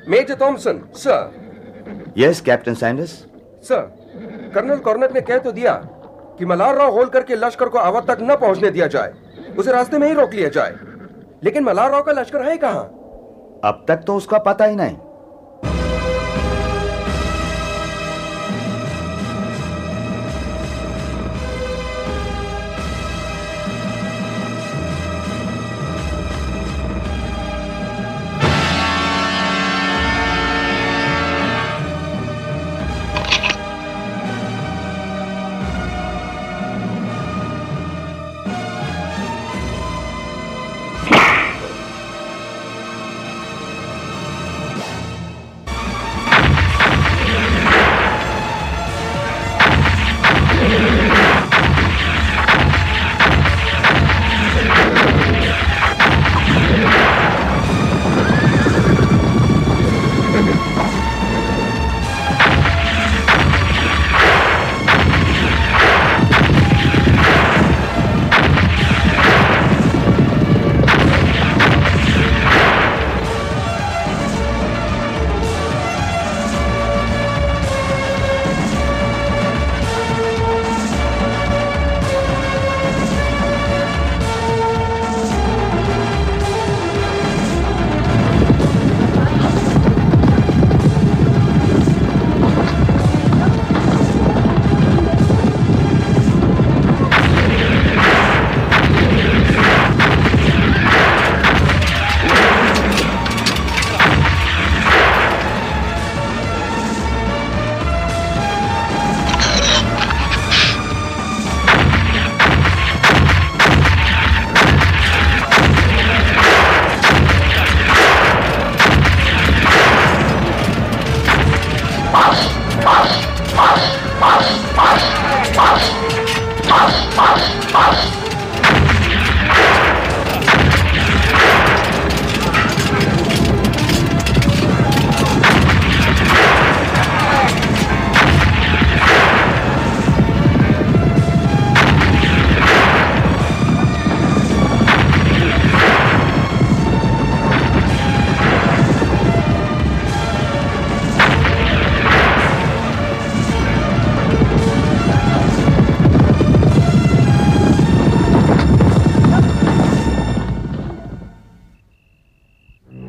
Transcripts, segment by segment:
Major Thompson, sir. Yes, Captain Sanders. Sir, colonel Cornet ने कह तो दिया कि मलार राव होलकर के लश्कर को अवध तक न पहुंचने दिया जाए, उसे रास्ते में ही रोक लिया जाए। लेकिन मलार राव का लश्कर है कहां? अब तक तो उसका पता ही नहीं।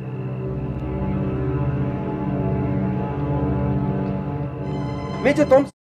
Major Thompson